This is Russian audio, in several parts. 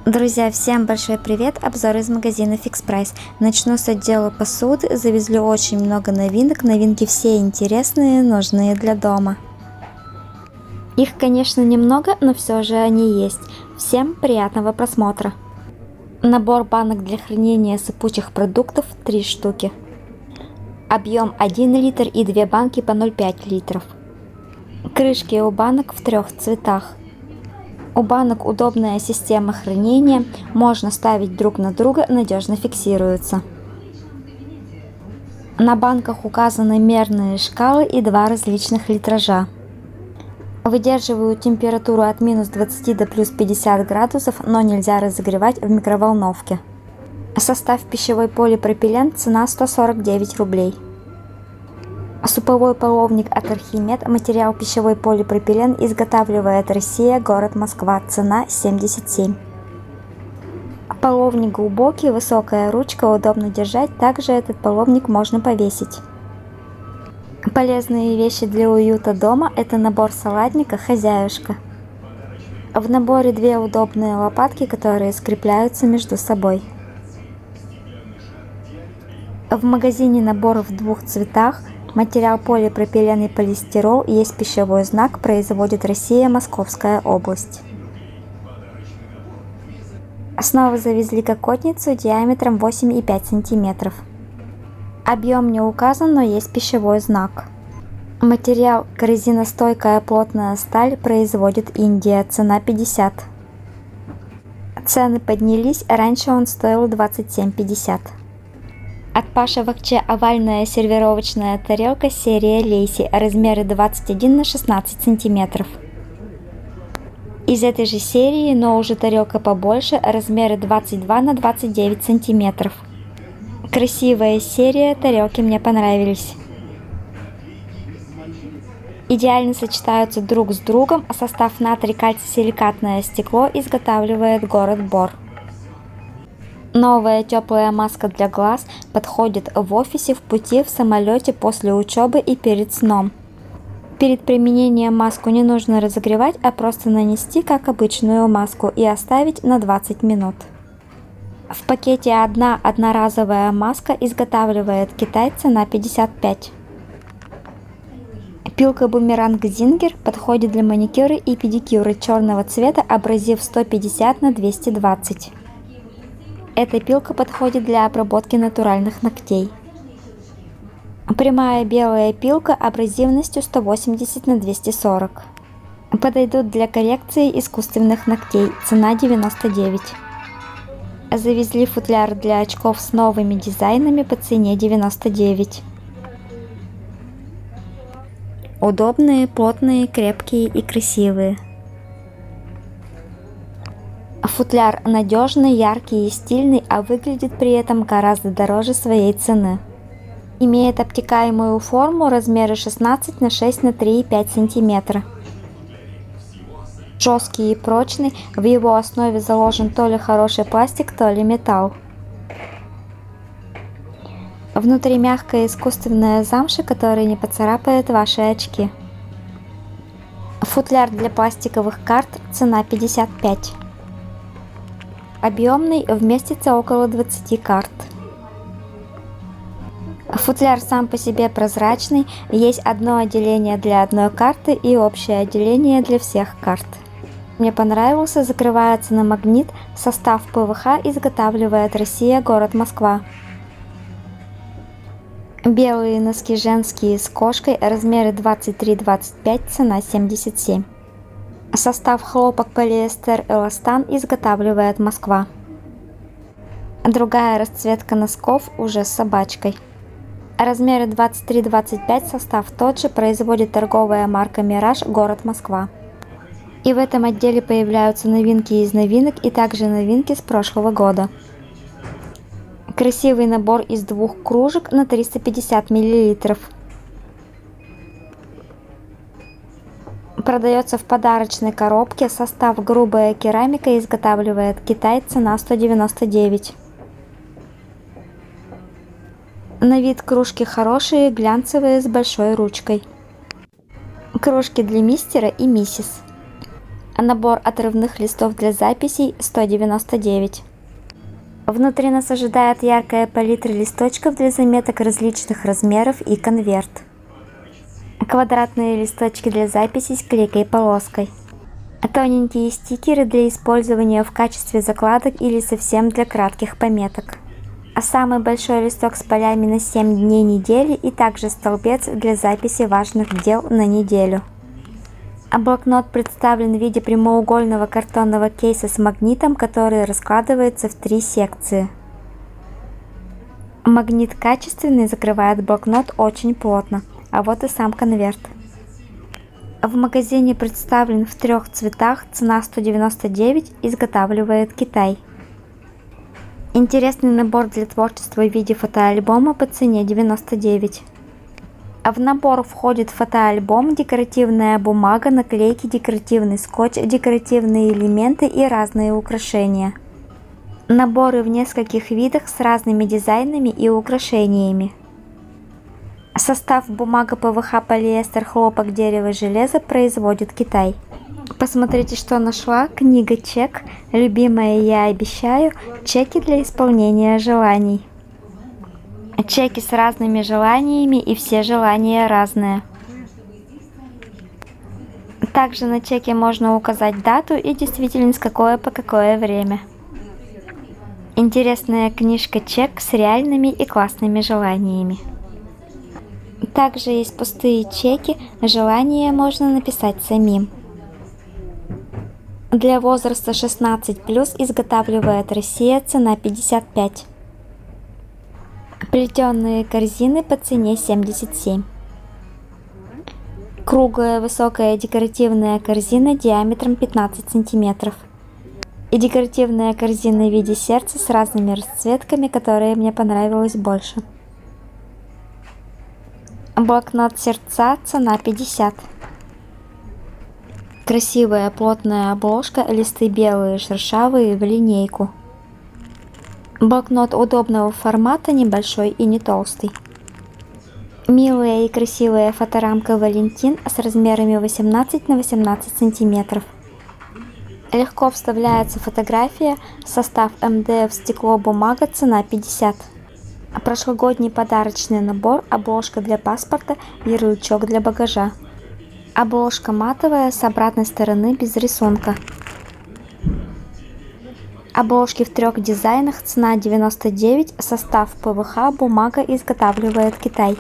Друзья, всем большой привет! Обзор из магазина Fix Price. Начну с отдела посуды. Завезли очень много новинок. Новинки все интересные, нужные для дома. Их, конечно, немного, но все же они есть. Всем приятного просмотра. Набор банок для хранения сыпучих продуктов 3 штуки. Объем 1 литр и 2 банки по 0,5 литров. Крышки у банок в 3 цветах. У банок удобная система хранения, можно ставить друг на друга, надежно фиксируются. На банках указаны мерные шкалы и 2 различных литража. Выдерживают температуру от минус 20 до плюс 50 градусов, но нельзя разогревать в микроволновке. Состав пищевой полипропилен, цена 149 рублей. Суповой половник от Архимед, материал пищевой полипропилен, изготавливает Россия, город Москва, цена 77. Половник глубокий, высокая ручка, удобно держать, также этот половник можно повесить. Полезные вещи для уюта дома – это набор салатника «Хозяюшка». В наборе 2 удобные лопатки, которые скрепляются между собой. В магазине набор в 2 цветах. Материал полипропилен и полистирол, есть пищевой знак, производит Россия, Московская область. Снова завезли кокотницу диаметром 8,5 см. Объем не указан, но есть пищевой знак. Материал коррозиностойкая плотная сталь, производит Индия, цена 50. Цены поднялись, раньше он стоил 27,50. От Паша Вакче овальная сервировочная тарелка серия Лейси, размеры 21 на 16 см. Из этой же серии, но уже тарелка побольше, размеры 22 на 29 см. Красивая серия, тарелки мне понравились. Идеально сочетаются друг с другом, состав натрий кальций-силикатное стекло изготавливает город Бор. Новая теплая маска для глаз подходит в офисе, в пути, в самолете, после учебы и перед сном. Перед применением маску не нужно разогревать, а просто нанести как обычную маску и оставить на 20 минут. В пакете одна одноразовая маска, изготавливает Китай, цена 55. Пилка-бумеранг Зингер подходит для маникюра и педикюра черного цвета, абразив 150 на 220. Эта пилка подходит для обработки натуральных ногтей. Прямая белая пилка абразивностью 180 на 240. Подойдут для коррекции искусственных ногтей, цена 99. Завезли футляр для очков с новыми дизайнами по цене 99. Удобные, плотные, крепкие и красивые. Футляр надежный, яркий и стильный, а выглядит при этом гораздо дороже своей цены. Имеет обтекаемую форму, размеры 16 на 6 на 3,5 см. Жесткий и прочный, в его основе заложен то ли хороший пластик, то ли металл. Внутри мягкая искусственная замша, которая не поцарапает ваши очки. Футляр для пластиковых карт, цена 55. Объемный, вместится около 20 карт. Футляр сам по себе прозрачный, есть одно отделение для одной карты и общее отделение для всех карт. Мне понравился, закрывается на магнит, состав ПВХ изготавливает Россия, город Москва. Белые носки женские с кошкой, размеры 23-25, цена 77. Состав хлопок, полиэстер, эластан изготавливает Москва. Другая расцветка носков уже с собачкой. Размеры 23-25, состав тот же, производит торговая марка Мираж, город Москва. И в этом отделе появляются новинки из новинок и также новинки с прошлого года. Красивый набор из 2 кружек на 350 мл. Продается в подарочной коробке, состав грубая керамика, изготавливает Китай, цена 199. На вид кружки хорошие, глянцевые, с большой ручкой. Кружки для мистера и миссис. Набор отрывных листов для записей 199. Внутри нас ожидает яркая палитра листочков для заметок различных размеров и конверт. Квадратные листочки для записей с клейкой полоской. Тоненькие стикеры для использования в качестве закладок или совсем для кратких пометок. А самый большой листок с полями на 7 дней недели и также столбец для записи важных дел на неделю. А блокнот представлен в виде прямоугольного картонного кейса с магнитом, который раскладывается в 3 секции. Магнит качественный, закрывает блокнот очень плотно, а вот и сам конверт. В магазине представлен в 3 цветах, цена 199, изготавливает Китай. Интересный набор для творчества в виде фотоальбома по цене 99. А в набор входит фотоальбом, декоративная бумага, наклейки, декоративный скотч, декоративные элементы и разные украшения. Наборы в нескольких видах с разными дизайнами и украшениями. Состав: бумага, ПВХ, полиэстер, хлопок, дерево, железо, производит Китай. Посмотрите, что нашла. Книга «Чек». Любимая «Я обещаю». Чеки для исполнения желаний. Чеки с разными желаниями, и все желания разные. Также на чеке можно указать дату и действительность, какое по какое время. Интересная книжка «Чек» с реальными и классными желаниями. Также есть пустые чеки, желания можно написать самим. Для возраста 16+, изготавливает Россия, цена 55. Плетеные корзины по цене 77. Круглая высокая декоративная корзина диаметром 15 см. И декоративная корзина в виде сердца с разными расцветками, которые мне понравилось больше. Блокнот сердца, цена 50. Красивая плотная обложка, листы белые, шершавые, в линейку. Блокнот удобного формата, небольшой и не толстый. Милая и красивая фоторамка Валентин с размерами 18 на 18 см. Легко вставляется фотография, состав МДФ, стекло, бумага, цена 50. Прошлогодний подарочный набор, обложка для паспорта, ярлычок для багажа. Обложка матовая, с обратной стороны без рисунка. Обложки в 3 дизайнах, цена 99, состав ПВХ, бумага, изготавливает Китай.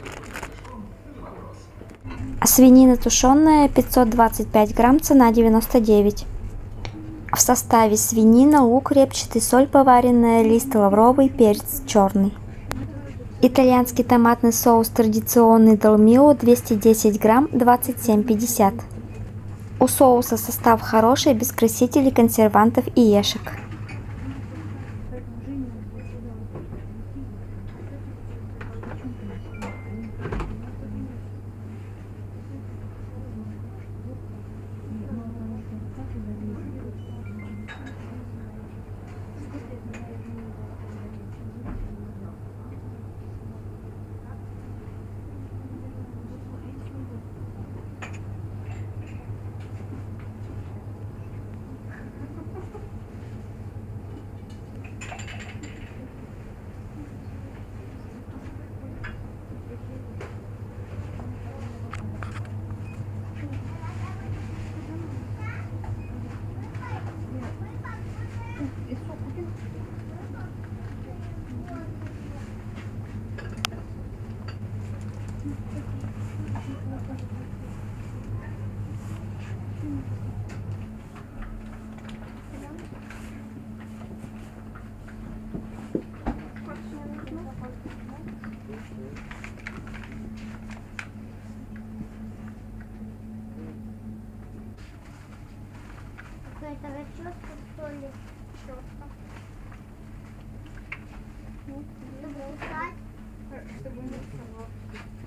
Свинина тушеная 525 грамм, цена 99. В составе свинина, лук репчатый, соль поваренная, лист лавровый, перец черный. Итальянский томатный соус традиционный долмио 210 грамм, 27,50. У соуса состав хороший, без красителей, консервантов и ешек. Это расческа, что ли? Щетка. Чтобы убрать. Чтобы не рисовать.